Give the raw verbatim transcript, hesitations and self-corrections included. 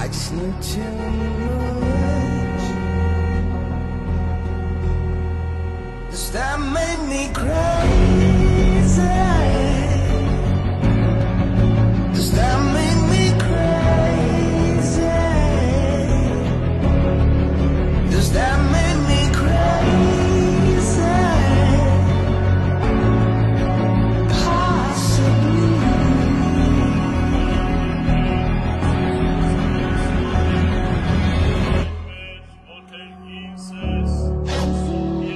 I just need to knowledge. Does that make me cry?